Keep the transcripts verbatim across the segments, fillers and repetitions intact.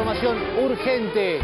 información urgente.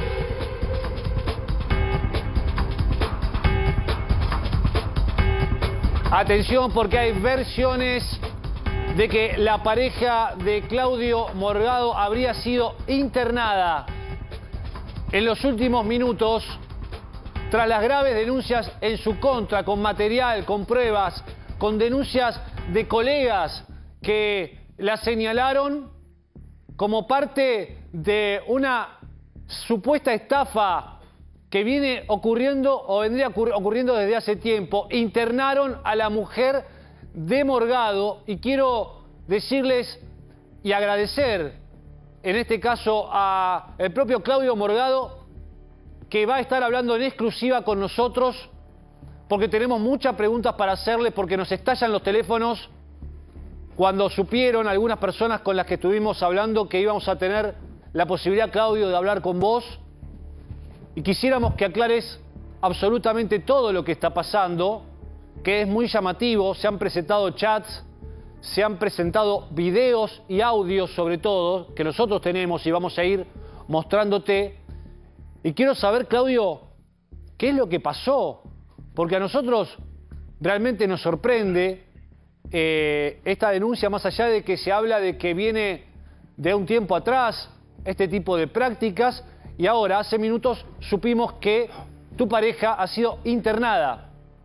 Atención, porque hay versiones de que la pareja de Claudio Morgado habría sido internada en los últimos minutos tras las graves denuncias en su contra, con material, con pruebas, con denuncias de colegas que la señalaron como parte de una supuesta estafa que viene ocurriendo o vendría ocurriendo desde hace tiempo. Internaron a la mujer de Morgado y quiero decirles y agradecer en este caso al propio Claudio Morgado, que va a estar hablando en exclusiva con nosotros porque tenemos muchas preguntas para hacerle, porque nos estallan los teléfonos cuando supieron algunas personas con las que estuvimos hablando que íbamos a tener la posibilidad, Claudio, de hablar con vos. Y quisiéramos que aclares absolutamente todo lo que está pasando, que es muy llamativo. Se han presentado chats, se han presentado videos y audios sobre todo, que nosotros tenemos y vamos a ir mostrándote. Y quiero saber, Claudio, ¿qué es lo que pasó? Porque a nosotros realmente nos sorprende eh, esta denuncia, más allá de que se habla de que viene de un tiempo atrás este tipo de prácticas. Y ahora, hace minutos, supimos que tu pareja ha sido internada.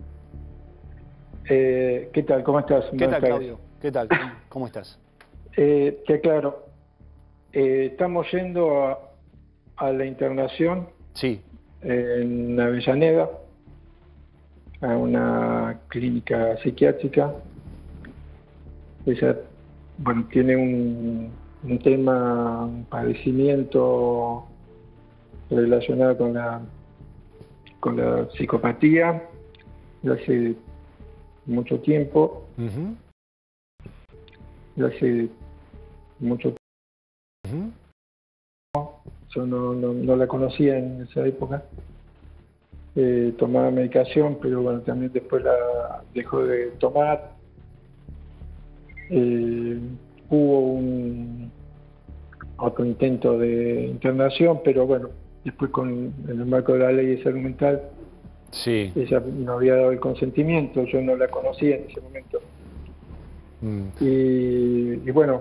Eh, ¿Qué tal? ¿Cómo estás? ¿Qué tal, Claudio? ¿Qué tal? ¿Cómo estás? Eh, te aclaro. Eh, estamos yendo a, a la internación. Sí. En Avellaneda, a una clínica psiquiátrica. Ella, bueno, tiene un, un tema, un padecimiento relacionada con la con la psicopatía de hace mucho tiempo. Uh-huh. De hace mucho tiempo. Uh-huh. Yo no, no, no la conocía en esa época. Eh, tomaba medicación, pero bueno, también después la dejó de tomar. Eh, hubo un otro intento de internación, pero bueno, después con en el marco de la ley de salud mental, sí, ella no había dado el consentimiento, yo no la conocía en ese momento. Mm. Y, y bueno,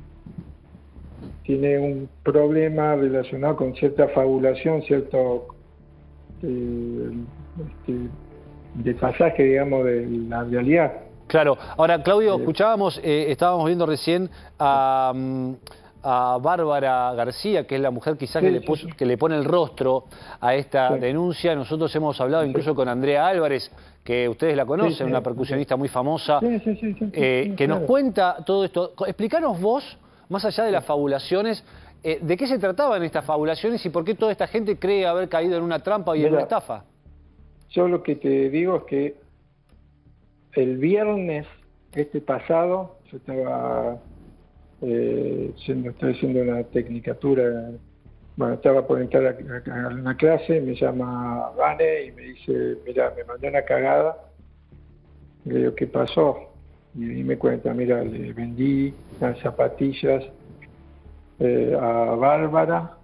tiene un problema relacionado con cierta fabulación, cierto eh, este, desfasaje, digamos, de la realidad. Claro. Ahora, Claudio, eh, escuchábamos, eh, estábamos viendo recién a... Um, a Bárbara García, que es la mujer quizás sí, que, le puso, sí, sí. que le pone el rostro a esta sí. denuncia. Nosotros hemos hablado incluso con Andrea Álvarez, que ustedes la conocen, sí, sí, una percusionista sí. muy famosa, sí, sí, sí, sí, eh, sí, que claro. nos cuenta todo esto. Explícanos vos, más allá de las fabulaciones, eh, ¿de qué se trataban estas fabulaciones y por qué toda esta gente cree haber caído en una trampa y Mira, en una estafa? Yo lo que te digo es que el viernes este pasado, yo estaba... Eh, siendo, estoy haciendo una tecnicatura, bueno, estaba por entrar a, a, a una clase, me llama Vane y me dice, mira, me mandé una cagada. Le digo, ¿qué pasó? Y, y me cuenta, mira, le vendí las zapatillas eh, a Bárbara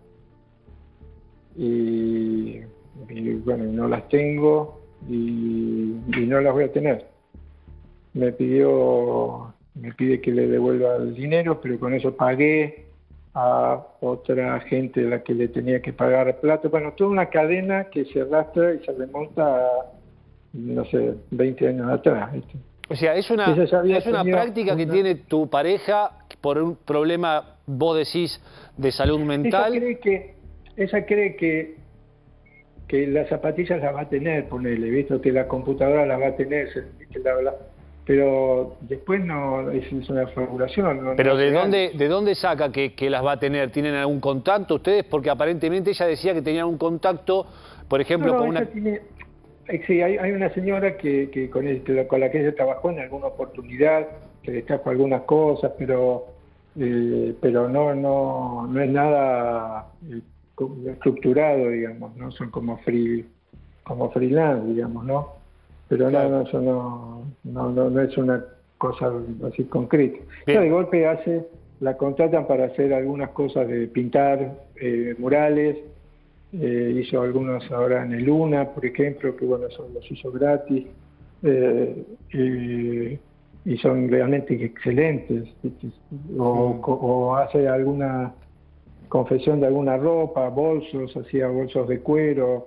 y, y bueno, no las tengo y, y no las voy a tener. Me pidió... me pide que le devuelva el dinero, pero con eso pagué a otra gente a la que le tenía que pagar plata. Bueno, toda una cadena que se arrastra y se remonta a, no sé, veinte años atrás. ¿Viste? O sea, es una, es una práctica que una... tiene tu pareja por un problema, vos decís, de salud mental. Ella cree que, ella cree que, que las zapatillas las va a tener, ponele, visto que la computadora las va a tener, que la, la, pero después no es, es una fabulación. No, pero no ¿de dónde, ¿de dónde saca que, que las va a tener? ¿Tienen algún contacto ustedes? Porque aparentemente ella decía que tenían un contacto, por ejemplo, no, con una... Tiene, sí, hay, hay una señora que, que con, el, con la que ella trabajó en alguna oportunidad, que le trajo algunas cosas, pero eh, pero no, no, no es nada eh, estructurado, digamos, ¿no? Son como free, como freelance, digamos, ¿no? Pero claro. no, no, eso no, no, no, no es una cosa así concreta. No, de golpe hace, la contratan para hacer algunas cosas de pintar eh, murales, eh, hizo algunos ahora en el Luna, por ejemplo, que bueno, eso los hizo gratis, eh, y, y son realmente excelentes, o, mm. o hace alguna confección de alguna ropa, bolsos, hacía bolsos de cuero.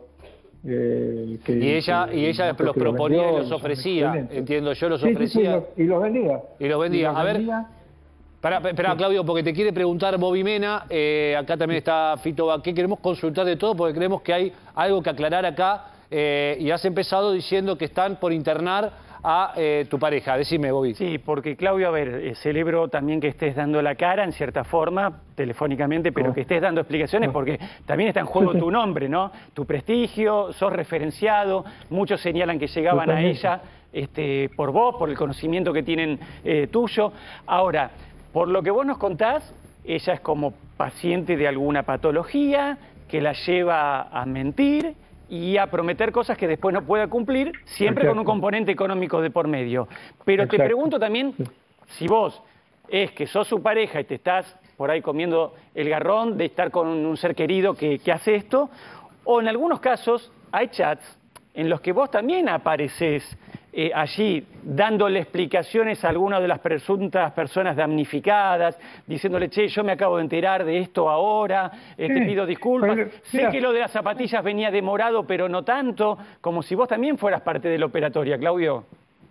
Eh, que, y ella que, y ella los proponía vendió, y los ofrecía, entiendo yo, los sí, ofrecía. Sí, sí, los, y los vendía. Y los vendía. Y los a vendía. ver, espera, espera sí. Claudio, porque te quiere preguntar Bobby Mena, eh, acá también está Fito Baqué, queremos consultar de todo porque creemos que hay algo que aclarar acá, eh, y has empezado diciendo que están por internar a eh, tu pareja. Decime, Bobby. Sí, porque Claudio, a ver, eh, celebro también que estés dando la cara, en cierta forma, telefónicamente, pero oh. que estés dando explicaciones, porque también está en juego tu nombre, ¿no? Tu prestigio, sos referenciado, muchos señalan que llegaban a ella este, por vos, por el conocimiento que tienen eh, tuyo. Ahora, por lo que vos nos contás, ella es como paciente de alguna patología que la lleva a mentir y a prometer cosas que después no pueda cumplir, siempre Exacto. con un componente económico de por medio. Pero Exacto. te pregunto también, si vos es que sos su pareja y te estás por ahí comiendo el garrón de estar con un ser querido que, que hace esto, o en algunos casos hay chats en los que vos también apareces eh, allí dándole explicaciones a algunas de las presuntas personas damnificadas, diciéndole, che, yo me acabo de enterar de esto ahora, eh, sí, te pido disculpas, pero, sé que lo de las zapatillas venía demorado, pero no tanto, como si vos también fueras parte de la operatoria, Claudio.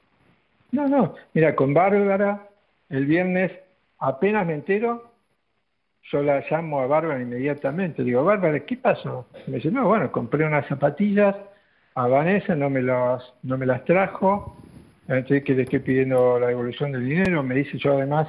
No, no, mira, con Bárbara, el viernes, apenas me entero, yo la llamo a Bárbara inmediatamente, digo, Bárbara, ¿qué pasó? Me dice, no, bueno, compré unas zapatillas a Vanessa, no me las, no me las trajo, entonces que le estoy pidiendo la devolución del dinero, me dice, yo además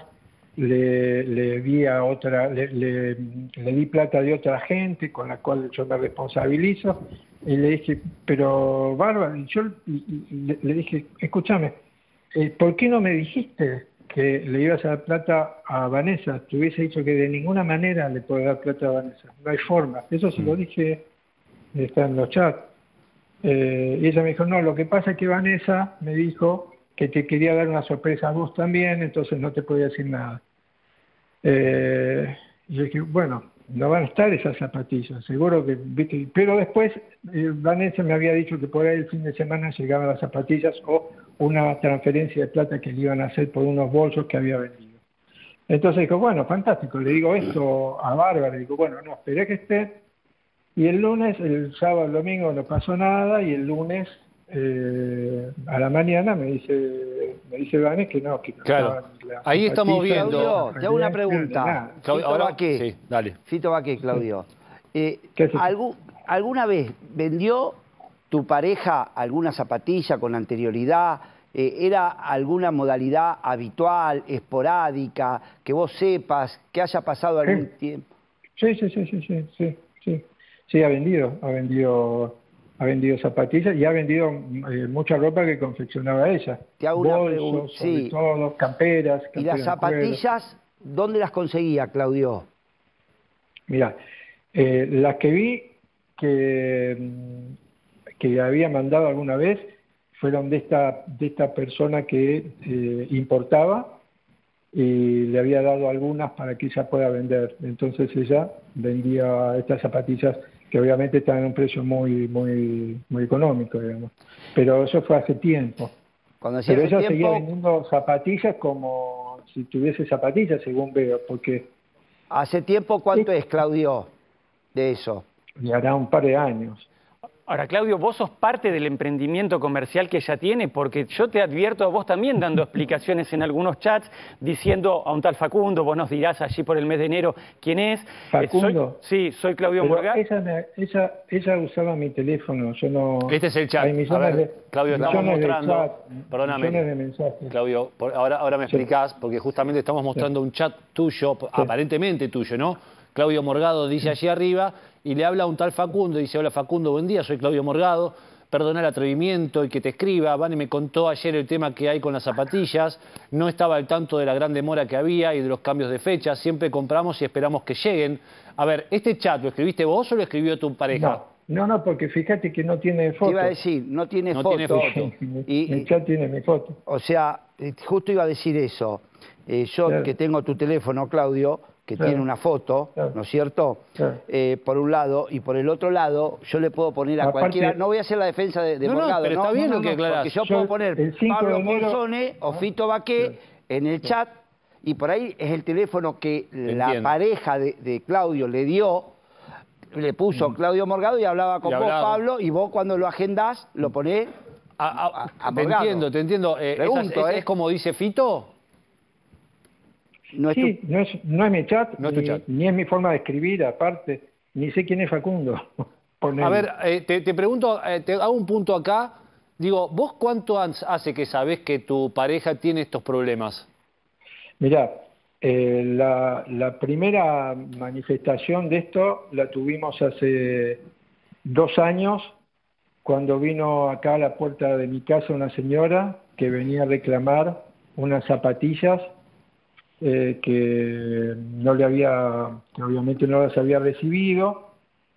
le, le di a otra, le, le, le di plata de otra gente con la cual yo me responsabilizo, y le dije, pero Bárbara, yo le, le dije, escúchame, eh, ¿por qué no me dijiste que le ibas a dar plata a Vanessa? Te hubiese dicho que de ninguna manera le puedo dar plata a Vanessa, no hay forma, eso se lo dije, está en los chats. Eh, y ella me dijo, no, lo que pasa es que Vanessa me dijo que te quería dar una sorpresa a vos también, entonces no te podía decir nada. Eh, y yo dije, bueno, no van a estar esas zapatillas, seguro que, ¿viste? Pero después eh, Vanessa me había dicho que por ahí el fin de semana llegaban las zapatillas o una transferencia de plata que le iban a hacer por unos bolsos que había vendido. Entonces dijo, bueno, fantástico, le digo esto a Bárbara, le digo, bueno, no, esperé que esté. Y el lunes, el sábado, el domingo no pasó nada, y el lunes eh, a la mañana me dice me dice Vanes que no, que no. Claro. La, ahí estamos viendo. Claudio, te hago una pregunta. Claudio, Fito Baqué. Sí, dale. Fito Baqué, Claudio. Eh, ¿algún, ¿Alguna vez vendió tu pareja alguna zapatilla con anterioridad? Eh, ¿Era alguna modalidad habitual, esporádica, que vos sepas, que haya pasado algún sí. tiempo? Sí, sí, sí, sí, sí, sí, sí. Sí, ha vendido, ha vendido, ha vendido zapatillas y ha vendido eh, mucha ropa que confeccionaba ella. Te hago una Bolsos, pregunta. sobre Sí. todo, camperas. camperas. ¿Y las zapatillas, dónde las conseguía, Claudio? Mira, eh, las que vi que, que había mandado alguna vez fueron de esta, de esta persona que eh, importaba y le había dado algunas para que ella pueda vender. Entonces ella vendía estas zapatillas que obviamente están en un precio muy muy muy económico, digamos. Pero eso fue hace tiempo. Cuando Pero ella tiempo... seguía vendiendo zapatillas como si tuviese zapatillas, según veo, porque... ¿Hace tiempo cuánto sí. es, Claudio, de eso? Y hará un par de años. Ahora, Claudio, vos sos parte del emprendimiento comercial que ella tiene, porque yo te advierto a vos también dando explicaciones en algunos chats, diciendo a un tal Facundo, vos nos dirás allí por el mes de enero quién es. ¿Facundo? Eh, soy, sí, soy Claudio Morgado. Ella, ella, ella usaba mi teléfono, yo no... Este es el chat. A ver, de, Claudio, estamos mostrando... Chat, perdóname, de mensajes. Claudio, por, ahora, ahora me explicás, sí. porque justamente estamos mostrando sí. un chat tuyo, sí. aparentemente tuyo, ¿no? Claudio Morgado dice allí arriba y le habla a un tal Facundo, dice, hola Facundo, buen día, soy Claudio Morgado, perdona el atrevimiento y que te escriba, Vane me contó ayer el tema que hay con las zapatillas, no estaba al tanto de la gran demora que había y de los cambios de fecha, siempre compramos y esperamos que lleguen. A ver, ¿este chat lo escribiste vos o lo escribió tu pareja? No, no, no, porque fíjate que no tiene foto. Te iba a decir, no tiene no foto. Tiene foto. Y, el chat tiene mi foto. O sea, justo iba a decir eso. eh, yo claro. que tengo tu teléfono, Claudio, que claro. tiene una foto, claro. ¿no es cierto? Claro. Eh, por un lado, y por el otro lado, yo le puedo poner a Aparte, cualquiera, no voy a hacer la defensa de, de no, Morgado, no, pero ¿no? está bien no, lo que no, aclarás. Porque yo, yo puedo poner Pablo Ponzone o Fito Baqué claro. en el chat, y por ahí es el teléfono que Entiendo. la pareja de, de Claudio le dio, le puso mm. Claudio Morgado y hablaba con y vos, hablaba. Pablo, y vos cuando lo agendás, lo ponés a, a, a, a Te Morgado. entiendo, te entiendo. Eh, Pregunto, es, ¿eh? ¿Es como dice Fito? No es sí, tu... no, es, no es mi chat, no es ni, chat, ni es mi forma de escribir, aparte, ni sé quién es Facundo. A ver, eh, te, te pregunto, eh, te hago un punto acá. Digo, ¿vos cuánto hace que sabés que tu pareja tiene estos problemas? Mirá, eh, la, la primera manifestación de esto la tuvimos hace dos años, cuando vino acá a la puerta de mi casa una señora que venía a reclamar unas zapatillas Eh, que no le había, que obviamente no las había recibido,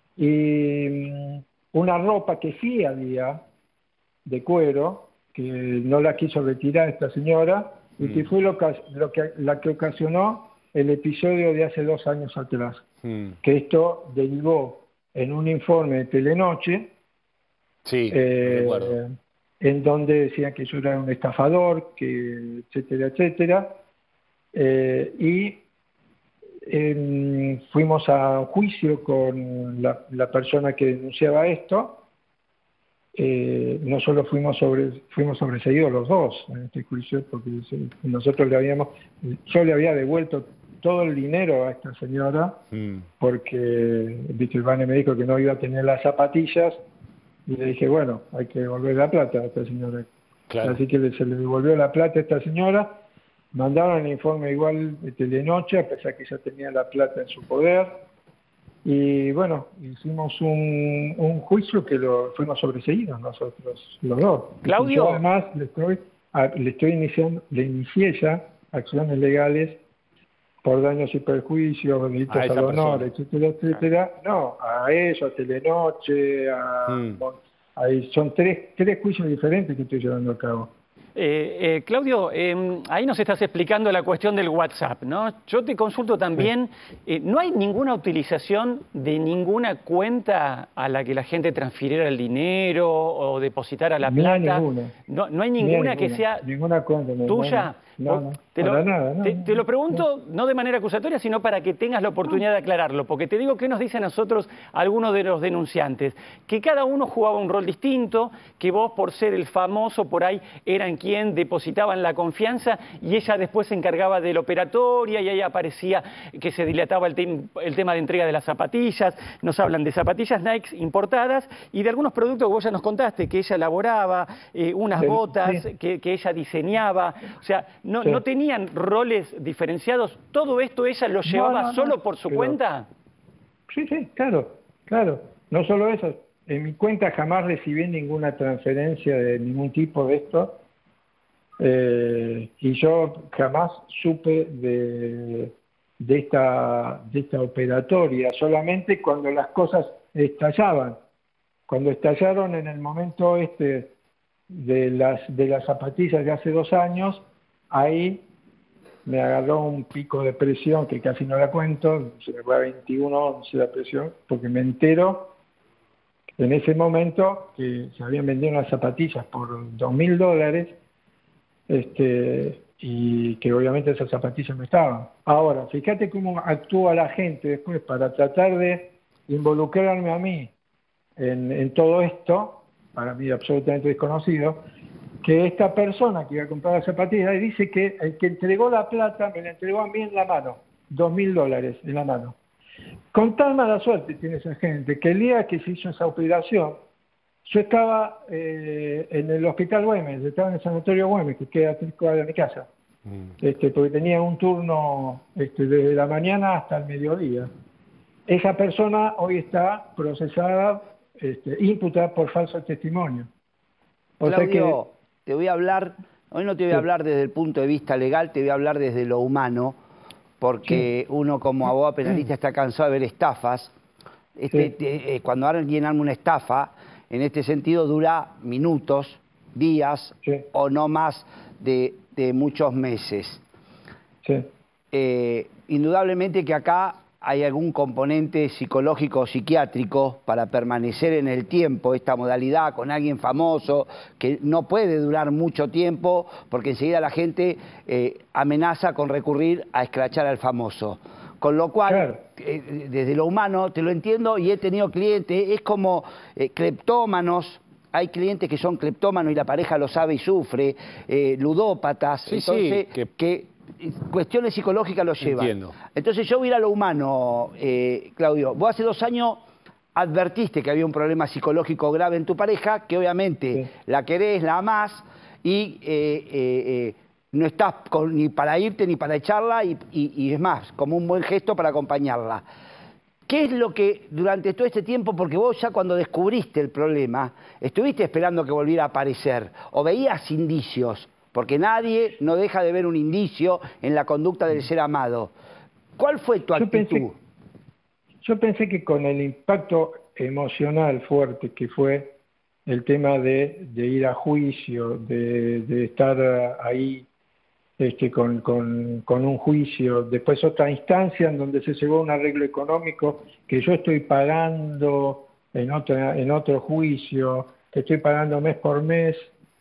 y um, una ropa que sí había de cuero, que no la quiso retirar esta señora, mm. y que fue lo que, lo que, la que ocasionó el episodio de hace dos años atrás, mm. que esto derivó en un informe de Telenoche, sí, eh, recuerdo. en donde decían que yo era un estafador, que etcétera, etcétera. Eh, y eh, fuimos a juicio con la, la persona que denunciaba esto. Eh, no solo fuimos sobre fuimos sobreseídos los dos en este juicio, porque nosotros le habíamos yo le había devuelto todo el dinero a esta señora, mm. porque Víctor Vane me dijo que no iba a tener las zapatillas, y le dije, bueno, hay que devolver la plata a esta señora. Claro. Así que se le devolvió la plata a esta señora. Mandaron el informe igual de Telenoche, a pesar que ya tenía la plata en su poder. Y bueno, hicimos un, un juicio que lo fuimos sobreseídos nosotros, los dos. Claudio. Y yo además le estoy, a, le estoy iniciando, le inicié ya acciones legales por daños y perjuicios, delitos al honor, etcétera, etcétera. Ah. No, a ellos, a Telenoche, a, hmm. a, son tres, tres juicios diferentes que estoy llevando a cabo. Eh, eh, Claudio, eh, ahí nos estás explicando la cuestión del WhatsApp, ¿no? Yo te consulto también, eh, ¿no hay ninguna utilización de ninguna cuenta a la que la gente transfiriera el dinero o depositara la plata? No hay ninguna. No, no hay ninguna que sea ninguna cuenta, no, tuya. No, no, te, lo, nada, no, te, te lo pregunto no de manera acusatoria, sino para que tengas la oportunidad de aclararlo, porque te digo qué nos dicen a nosotros algunos de los denunciantes, que cada uno jugaba un rol distinto, que vos por ser el famoso por ahí eran quien depositaban la confianza y ella después se encargaba de la operatoria y ahí aparecía que se dilataba el, te el tema de entrega de las zapatillas. Nos hablan de zapatillas Nike importadas y de algunos productos que vos ya nos contaste, que ella elaboraba, eh, unas sí, botas sí. Que, que ella diseñaba, o sea, no, sí. no tenían roles diferenciados. ¿Todo esto ella lo llevaba no, no, solo no. por su Pero, cuenta? Sí, sí, claro, claro. No solo eso. En mi cuenta jamás recibí ninguna transferencia de ningún tipo de esto. Eh, y yo jamás supe de, de, esta, de esta operatoria, solamente cuando las cosas estallaban. Cuando estallaron en el momento este de las, de las zapatillas de hace dos años, ahí me agarró un pico de presión que casi no la cuento, se me fue a veintiuno once la presión, porque me entero en ese momento que se habían vendido unas zapatillas por dos mil dólares, este, y que obviamente esas zapatillas no estaban. Ahora, fíjate cómo actúa la gente después para tratar de involucrarme a mí en, en todo esto, para mí absolutamente desconocido, que esta persona que iba a comprar las zapatillas y dice que el que entregó la plata me la entregó a mí en la mano, dos mil dólares en la mano. Con tal mala suerte tiene esa gente que el día que se hizo esa operación, yo estaba eh, en el hospital Güemes, estaba en el sanatorio Güemes, que queda a tres cuadras de mi casa, mm. este, porque tenía un turno este, desde la mañana hasta el mediodía. Esa persona hoy está procesada, este, imputada por falso testimonio. O Claudio, sea que, te voy a hablar, hoy no te voy a hablar desde el punto de vista legal, te voy a hablar desde lo humano, porque sí. uno como abogado penalista está cansado de ver estafas. Este, sí. te, eh, cuando alguien arma una estafa, en este sentido dura minutos, días sí. o no más de, de muchos meses. Sí. Eh, indudablemente que acá hay algún componente psicológico o psiquiátrico para permanecer en el tiempo, esta modalidad con alguien famoso, que no puede durar mucho tiempo, porque enseguida la gente eh, amenaza con recurrir a escrachar al famoso. Con lo cual, claro. eh, desde lo humano, te lo entiendo, y he tenido clientes, es como eh, cleptómanos. Hay clientes que son cleptómanos y la pareja lo sabe y sufre, eh, ludópatas, sí, entonces sí, que... que cuestiones psicológicas lo llevan. Entiendo. Entonces yo voy a ir a lo humano, eh, Claudio. Vos hace dos años advertiste que había un problema psicológico grave en tu pareja, que obviamente sí. la querés, la amás, y eh, eh, eh, no estás con, ni para irte ni para echarla, y, y, y es más, como un buen gesto para acompañarla. ¿Qué es lo que durante todo este tiempo, porque vos ya cuando descubriste el problema, estuviste esperando que volviera a aparecer, o veías indicios? Porque nadie no deja de ver un indicio en la conducta del ser amado. ¿Cuál fue tu actitud? Yo pensé, yo pensé que con el impacto emocional fuerte que fue el tema de, de ir a juicio, de, de estar ahí este, con, con, con un juicio, después otra instancia en donde se llegó a un arreglo económico que yo estoy pagando en, otra, en otro juicio, que estoy pagando mes por mes.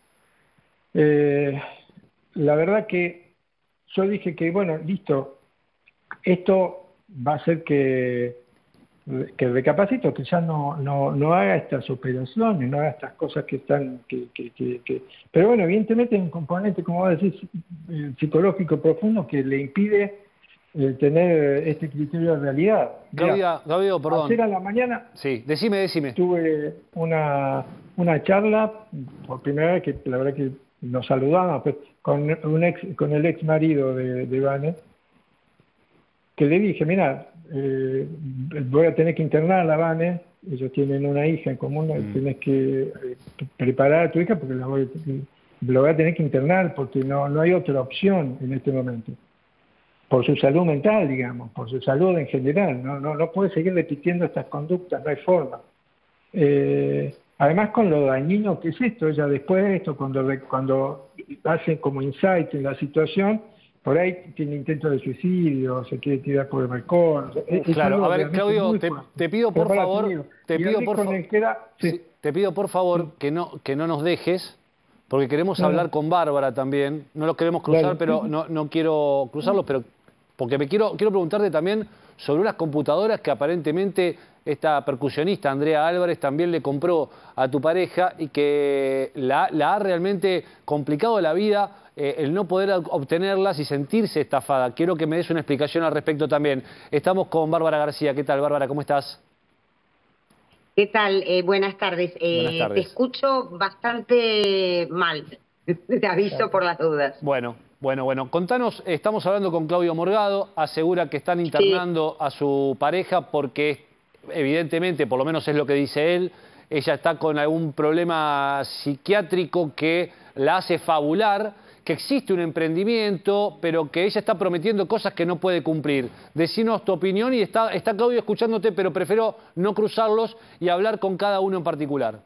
Eh, la verdad que yo dije que, bueno, listo, esto va a hacer que, que recapacito, que ya no, no, no haga estas operaciones, no haga estas cosas que están... Que, que, que, que... Pero bueno, evidentemente hay un componente, como vos decís, psicológico profundo que le impide eh, tener este criterio de realidad. Claudia, Claudio, perdón. Ayer a la mañana... Sí, decime, decime. Tuve una, una charla, por primera vez, que la verdad que nos saludamos, pues, con, un ex, con el ex marido de, de Vane, que le dije, mira, eh, voy a tener que internar a la Vane, ellos tienen una hija en común, mm. tienes que eh, preparar a tu hija porque la voy, la voy a tener que internar porque no, no hay otra opción en este momento. Por su salud mental, digamos, por su salud en general, no, no, no puede seguir repitiendo estas conductas, no hay forma. Eh, Además, con lo dañino que es esto, ella después de esto, cuando, cuando hacen como insight en la situación, por ahí tiene intentos de suicidio, se quiere tirar por el balcón. Es, claro, a ver, Claudio, te, te pido por favor, te pido por, fa queda, sí. Sí, te pido por favor sí. que no que no nos dejes, porque queremos no, hablar no. con Bárbara también. No los queremos cruzar, Dale. pero no, no quiero cruzarlos, pero porque me quiero quiero preguntarte también sobre unas computadoras que aparentemente esta percusionista Andrea Álvarez también le compró a tu pareja y que la, la ha realmente complicado la vida eh, el no poder obtenerlas y sentirse estafada. Quiero que me des una explicación al respecto también. Estamos con Bárbara García. ¿Qué tal, Bárbara? ¿Cómo estás? ¿Qué tal? Eh, buenas tardes. Eh, buenas tardes. Te escucho bastante mal. Te aviso claro. por las dudas. Bueno. Bueno, bueno, contanos, estamos hablando con Claudio Morgado, asegura que están internando sí. a su pareja porque evidentemente, por lo menos es lo que dice él, ella está con algún problema psiquiátrico que la hace fabular, que existe un emprendimiento, pero que ella está prometiendo cosas que no puede cumplir. Decinos tu opinión y está, está Claudio escuchándote, pero prefiero no cruzarlos y hablar con cada uno en particular.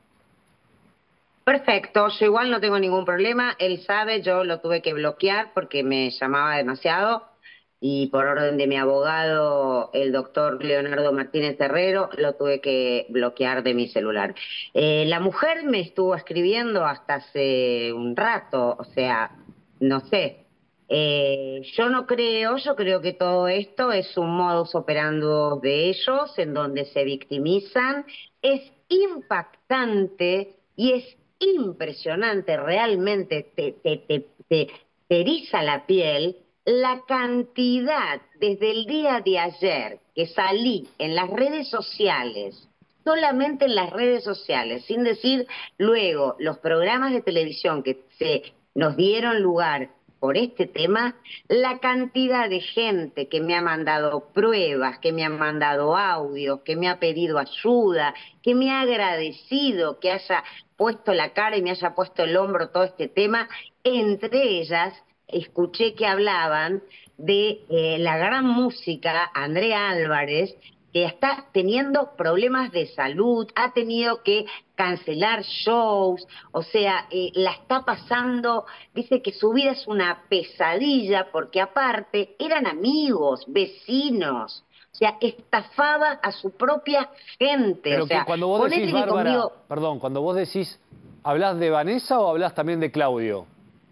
Perfecto, yo igual no tengo ningún problema, él sabe, yo lo tuve que bloquear porque me llamaba demasiado y por orden de mi abogado, el doctor Leonardo Martínez Herrero, lo tuve que bloquear de mi celular. Eh, la mujer me estuvo escribiendo hasta hace un rato, o sea, no sé, eh, yo no creo, yo creo que todo esto es un modus operandi de ellos en donde se victimizan, es impactante y es impresionante, realmente te, te, te, te, te eriza la piel la cantidad desde el día de ayer que salí en las redes sociales, solamente en las redes sociales, sin decir luego los programas de televisión que se nos dieron lugar por este tema, la cantidad de gente que me ha mandado pruebas, que me ha mandado audios, que me ha pedido ayuda, que me ha agradecido que haya puesto la cara y me haya puesto el hombro todo este tema. Entre ellas, escuché que hablaban de eh, la gran música Andrea Álvarez, que está teniendo problemas de salud, ha tenido que cancelar shows, o sea, eh, la está pasando, dice que su vida es una pesadilla porque aparte eran amigos, vecinos, o sea, estafaba a su propia gente. Pero o sea, que cuando vos decís, Bárbara, conmigo... perdón, cuando vos decís, ¿hablás de Vanessa o hablás también de Claudio?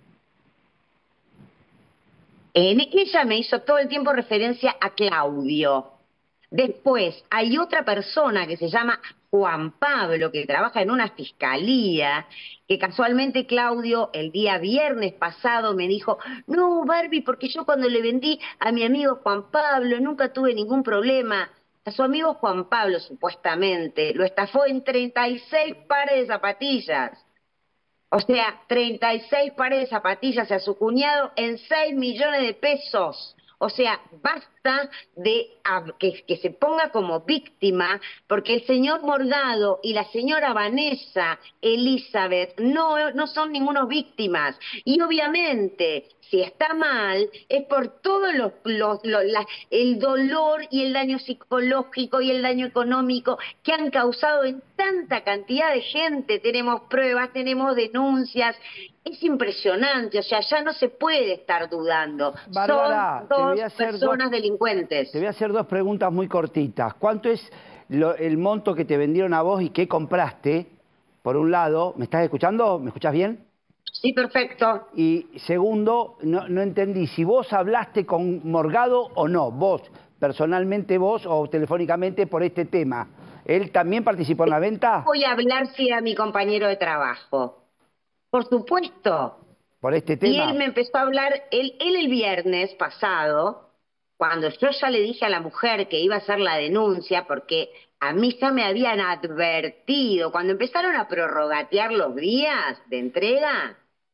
Eh, ella me hizo todo el tiempo referencia a Claudio. Después hay otra persona que se llama Juan Pablo, que trabaja en una fiscalía, que casualmente Claudio el día viernes pasado me dijo, no, Barbie, porque yo cuando le vendí a mi amigo Juan Pablo nunca tuve ningún problema. A su amigo Juan Pablo, supuestamente, lo estafó en treinta y seis pares de zapatillas. O sea, treinta y seis pares de zapatillas a su cuñado en seis millones de pesos. O sea, basta de a, que, que se ponga como víctima, porque el señor Morgado y la señora Vanessa Elizabeth no, no son ningunos víctimas. Y obviamente, si está mal, es por todo los, los, los, la, el dolor y el daño psicológico y el daño económico que han causado en tanta cantidad de gente. Tenemos pruebas, tenemos denuncias. Es impresionante, o sea, ya no se puede estar dudando. Bárbara, son dos personas dos, delincuentes. Te voy a hacer dos preguntas muy cortitas. ¿Cuánto es lo, el monto que te vendieron a vos y qué compraste? Por un lado, ¿me estás escuchando? ¿Me escuchás bien? Sí, perfecto. Y segundo, no, no entendí si vos hablaste con Morgado o no, vos, personalmente vos o telefónicamente por este tema. ¿Él también participó en la venta? Voy a hablar si era mi compañero de trabajo. Por supuesto. Por este tema. Y él me empezó a hablar, él, él el viernes pasado, cuando yo ya le dije a la mujer que iba a hacer la denuncia, porque a mí ya me habían advertido, cuando empezaron a prorrogatear los días de entrega,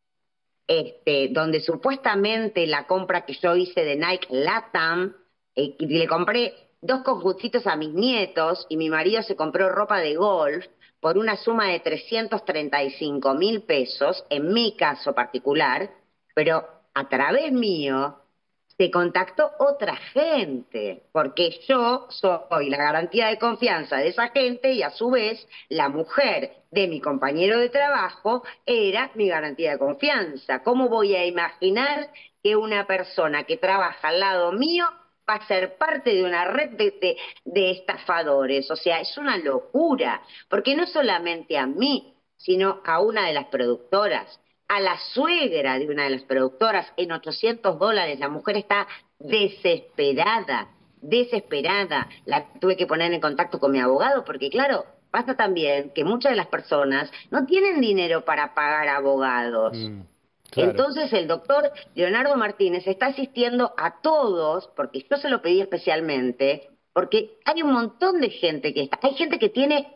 este, donde supuestamente la compra que yo hice de Nike Latam, eh, le compré dos conjuntitos a mis nietos y mi marido se compró ropa de golf, por una suma de trescientos treinta y cinco mil pesos, en mi caso particular, pero a través mío se contactó otra gente, porque yo soy la garantía de confianza de esa gente y a su vez la mujer de mi compañero de trabajo era mi garantía de confianza. ¿Cómo voy a imaginar que una persona que trabaja al lado mío va a ser parte de una red de, de, de estafadores? O sea, es una locura, porque no solamente a mí, sino a una de las productoras, a la suegra de una de las productoras, en ochocientos dólares, la mujer está desesperada, desesperada. La tuve que poner en contacto con mi abogado, porque claro, pasa también que muchas de las personas no tienen dinero para pagar abogados. Mm. Claro. Entonces el doctor Leonardo Martínez está asistiendo a todos, porque yo se lo pedí especialmente, porque hay un montón de gente que está, hay gente que tiene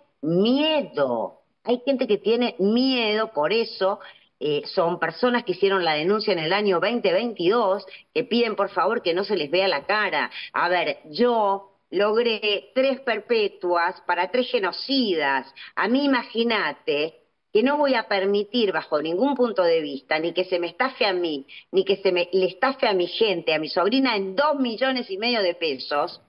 miedo, hay gente que tiene miedo, por eso eh, son personas que hicieron la denuncia en el año veinte veintidós, que piden por favor que no se les vea la cara. A ver, yo logré tres perpetuas para tres genocidas, a mí imagínate que no voy a permitir bajo ningún punto de vista, ni que se me estafe a mí, ni que se me le estafe a mi gente, a mi sobrina en dos millones y medio de pesos,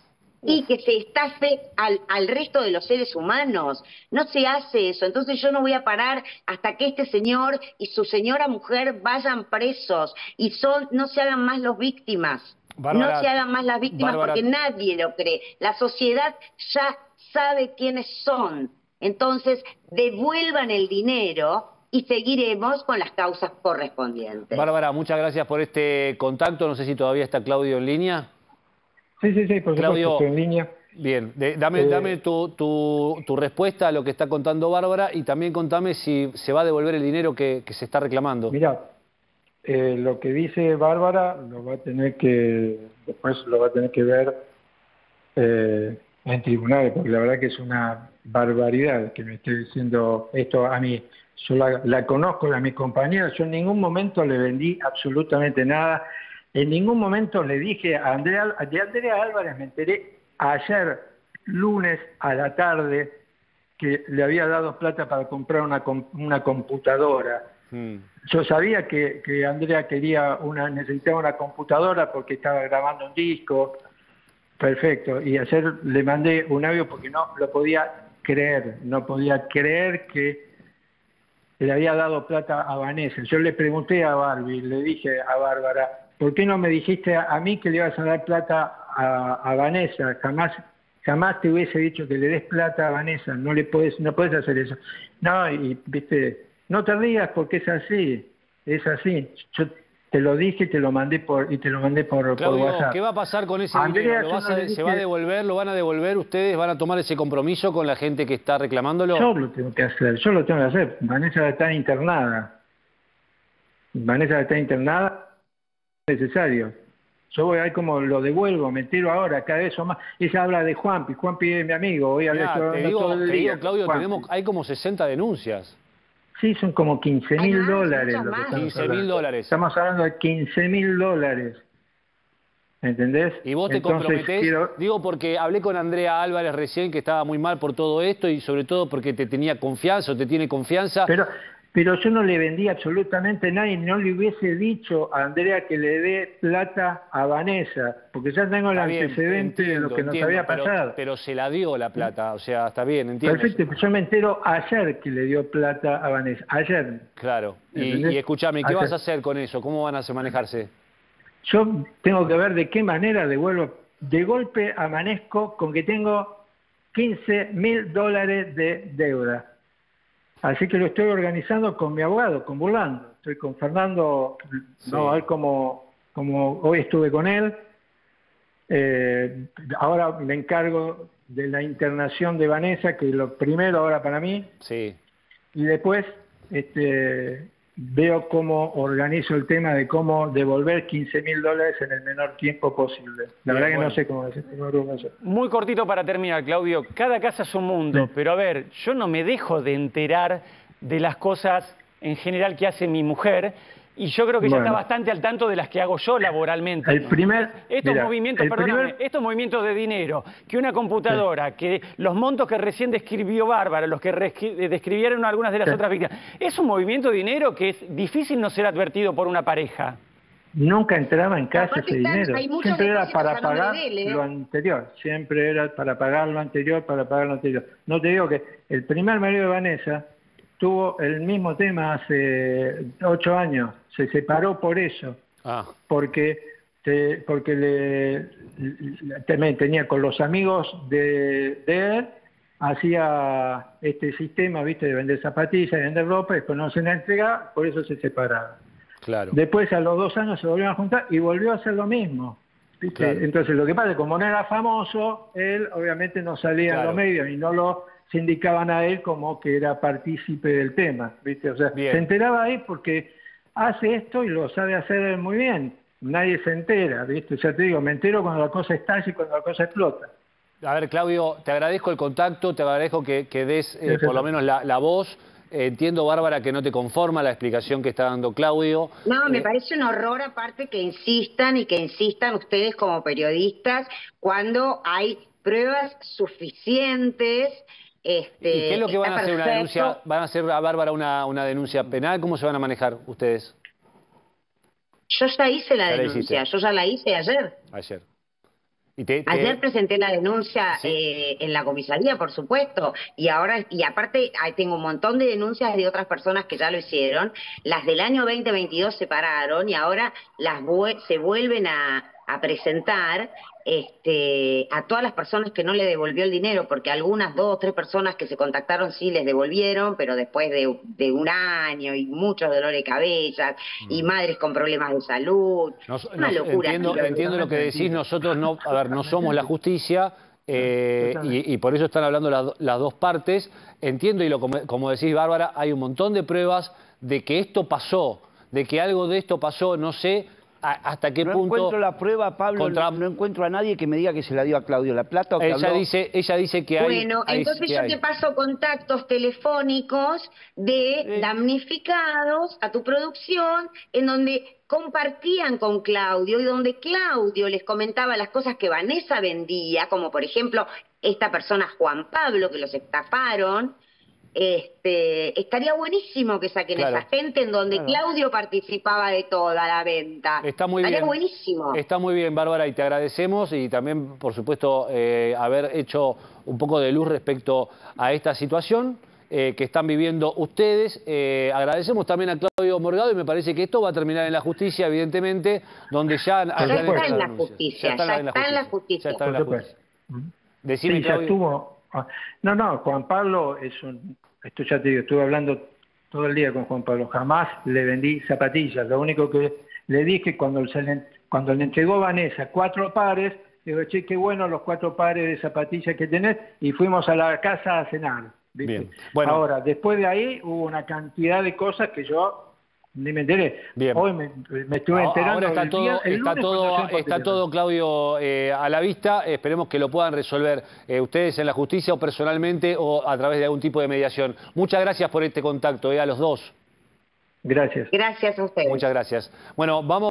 y que se estafe al, al resto de los seres humanos. No se hace eso. Entonces yo no voy a parar hasta que este señor y su señora mujer vayan presos y son no se hagan más los víctimas. Bárbara, no se hagan más las víctimas, Bárbara, porque nadie lo cree. La sociedad ya sabe quiénes son. Entonces, devuelvan el dinero y seguiremos con las causas correspondientes. Bárbara, muchas gracias por este contacto. No sé si todavía está Claudio en línea. Sí, sí, sí, por Claudio, supuesto, estoy en línea. Bien, de, dame, eh, dame tu, tu, tu respuesta a lo que está contando Bárbara y también contame si se va a devolver el dinero que, que se está reclamando. Mira, eh, lo que dice Bárbara lo va a tener que, después lo va a tener que ver eh, en tribunales, porque la verdad que es una barbaridad que me esté diciendo esto a mí. Yo la, la conozco, a mi compañera, yo en ningún momento le vendí absolutamente nada, en ningún momento le dije a Andrea, de Andrea Álvarez me enteré ayer, lunes a la tarde, que le había dado plata para comprar una, una computadora. Hmm. Yo sabía que, que Andrea quería una, necesitaba una computadora porque estaba grabando un disco. Perfecto. Y ayer le mandé un audio porque no lo podía creer, no podía creer que le había dado plata a Vanessa. Yo le pregunté a Barbie, le dije a Bárbara, ¿por qué no me dijiste a, a mí que le ibas a dar plata a, a Vanessa? Jamás jamás te hubiese dicho que le des plata a Vanessa, no le puedes, no puedes hacer eso. No, y viste, no te rías porque es así, es así. Yo te lo dije, te lo mandé por y te lo mandé por, Claudio, por WhatsApp. ¿qué va a pasar con ese Andrea, dinero? ¿Lo yo vas no a- le dije- ¿Se va a devolver? ¿Lo van a devolver? ¿Ustedes van a tomar ese compromiso con la gente que está reclamándolo? Yo lo tengo que hacer, yo lo tengo que hacer. Vanessa está internada. Vanessa está internada, es necesario. Yo voy a ver cómo lo devuelvo, me tiro ahora, cada vez son más. Ella habla de Juanpi, Juanpi es mi amigo, voy a Mirá, hablar te yo digo, todo el te día. digo, Claudio, Juanpi. tenemos, hay como sesenta denuncias. Sí, son como quince Hay mil más, dólares. muchas Lo que más. estamos quince mil hablando. dólares. Estamos hablando de quince mil dólares. ¿Entendés? Y vos te Entonces, comprometés, quiero- digo porque hablé con Andrea Álvarez recién que estaba muy mal por todo esto y sobre todo porque te tenía confianza o te tiene confianza. Pero, pero yo no le vendí absolutamente a nadie, no le hubiese dicho a Andrea que le dé plata a Vanessa, porque ya tengo el Está bien, antecedente de lo que nos entiendo, había pero- pasado. Pero, se la dio la plata, o sea, está bien, entiendo. Perfecto, pues yo me entero ayer que le dio plata a Vanessa, ayer. Claro. Y, ¿Entendés? y escúchame, ¿qué Ayer. vas a hacer con eso? ¿Cómo van a manejarse? Yo tengo que ver de qué manera devuelvo. De golpe amanezco con que tengo quince mil dólares de deuda. Así que lo estoy organizando con mi abogado, con Burlando. Estoy con Fernando, Sí. no, a ver cómo, cómo hoy estuve con él. Eh, ahora me encargo de la internación de Vanessa, que es lo primero ahora para mí. Sí. Y después este, veo cómo organizo el tema de cómo devolver quince mil dólares en el menor tiempo posible. La Bien, verdad que bueno. no sé cómo hacer. No sé cómo hacer. Muy cortito para terminar, Claudio. Cada casa es un mundo, Sí. pero a ver, yo no me dejo de enterar de las cosas en general que hace mi mujer y yo creo que ya Bueno. está bastante al tanto de las que hago yo laboralmente. El primer, Estos mira, movimientos, el perdóname, primer- estos movimientos de dinero, que una computadora, que los montos que recién describió Bárbara, los que resqui- eh, describieron algunas de las Sí. otras víctimas, es un movimiento de dinero que es difícil no ser advertido por una pareja. Nunca entraba en casa Aparte ese están- dinero. hay muchos Siempre era depósitos para a nombre pagar de él, ¿eh? lo anterior. Siempre era para pagar lo anterior, para pagar lo anterior. No te digo que el primer marido de Vanessa tuvo el mismo tema hace ocho años. Se separó por eso. Ah, porque te- porque le, le- también tenía con los amigos de, de él, hacía este sistema, viste, de vender zapatillas, de vender ropa, después no se la entregaba, por eso se separaron. claro. Después a los dos años se volvieron a juntar y volvió a hacer lo mismo. ¿viste? Claro. Entonces lo que pasa es que como no era famoso, él obviamente no salía Claro. en los medios y no lo se indicaban a él como que era partícipe del tema, ¿viste? O sea, Bien. se enteraba ahí porque hace esto y lo sabe hacer muy bien. Nadie se entera, ¿viste? Ya te digo, me entero cuando la cosa estalla y cuando la cosa explota. A ver, Claudio, te agradezco el contacto, te agradezco que, que des eh, Gracias. por lo menos la, la voz. Eh, entiendo, Bárbara, que no te conforma la explicación que está dando Claudio. No, me Eh, parece un horror aparte que insistan y que insistan ustedes como periodistas cuando hay pruebas suficientes. Este, ¿Y qué es lo que van a está hacer? ¿Una perfecto. denuncia? ¿Van a hacer a Bárbara una, una denuncia penal? ¿Cómo se van a manejar ustedes Yo ya hice la Ya la denuncia, hiciste. yo ya la hice ayer. ayer? Y te- te- Ayer presenté la denuncia Sí. eh, en la comisaría, por supuesto, y ahora y aparte ahí tengo un montón de denuncias de otras personas que ya lo hicieron. Las del año veinte veintidós se pararon y ahora las vue- se vuelven a, a presentar este, a todas las personas que no le devolvió el dinero, porque algunas dos o tres personas que se contactaron sí les devolvieron, pero después de, de un año y muchos dolores de cabeza y madres con problemas de salud. Nos- Una nos- locura. entiendo, entiendo lo que decís, nosotros no, a ver, no somos la justicia eh, y, y por eso están hablando las, do- las dos partes. Entiendo y lo, como, como decís, Bárbara, hay un montón de pruebas de que esto pasó, de que algo de esto pasó, no sé a- hasta qué No punto. encuentro la prueba, Pablo, contra- no, no encuentro a nadie que me diga que se la dio a Claudio La Plata o que Ella habló- dice, ella dice que hay. Bueno, hay- entonces que yo hay. te paso contactos telefónicos de Eh. damnificados a tu producción, en donde compartían con Claudio y donde Claudio les comentaba las cosas que Vanessa vendía, como por ejemplo esta persona Juan Pablo, que los estafaron, Este, estaría buenísimo que saquen Claro. esa gente en donde Claro. Claudio participaba de toda la venta. Está muy estaría bien. buenísimo. Está muy bien, Bárbara, y te agradecemos y también, por supuesto, eh, haber hecho un poco de luz respecto a esta situación eh, que están viviendo ustedes. Eh, agradecemos también a Claudio Morgado y me parece que esto va a terminar en la justicia, evidentemente, donde ya... Ya hayan está hecho en la denuncias. justicia, Ya está ya en la está en la justicia. Ya está en la Por justicia. supuesto. Decime, Sí, ya Claudio. estuvo. No, no, Juan Pablo es un... Esto ya te digo, estuve hablando todo el día con Juan Pablo. Jamás le vendí zapatillas. Lo único que le dije cuando, se le, cuando le entregó Vanessa cuatro pares, digo, che, qué bueno los cuatro pares de zapatillas que tenés, y fuimos a la casa a cenar. ¿viste? Bien. Bueno. Ahora, después de ahí hubo una cantidad de cosas que yo ni me enteré. Bien. Hoy me, me estuve enterando. Ahora está el todo, día- el está lunes todo, cuando se está fue. todo, Claudio, eh, a la vista. Esperemos que lo puedan resolver eh, ustedes en la justicia o personalmente o a través de algún tipo de mediación. Muchas gracias por este contacto, eh, a los dos. Gracias. Gracias a ustedes. Muchas gracias. Bueno, vamos.